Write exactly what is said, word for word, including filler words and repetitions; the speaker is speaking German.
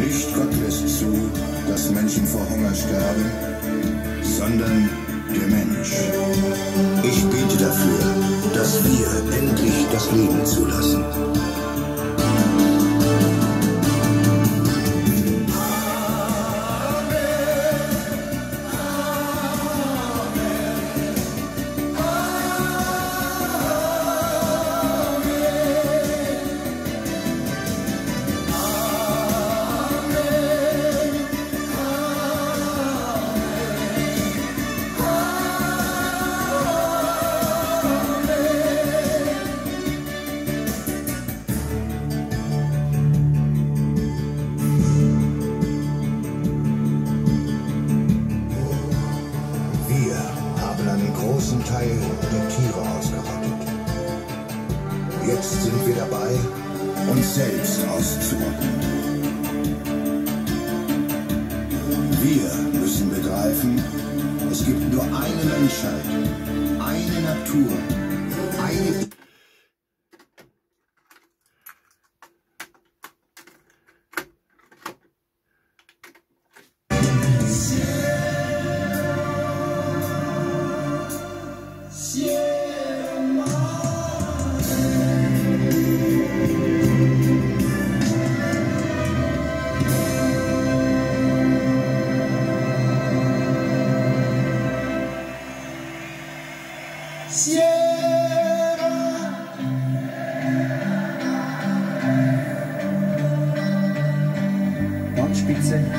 Nicht Gott lässt zu, dass Menschen vor Hunger sterben, sondern der Mensch. Ich bete dafür, dass wir endlich das Leben zulassen. Einen großen Teil der Tiere ausgerottet. Jetzt sind wir dabei, uns selbst auszurotten. Wir müssen begreifen, es gibt nur eine Menschheit, eine Natur, eine... Nordspitze.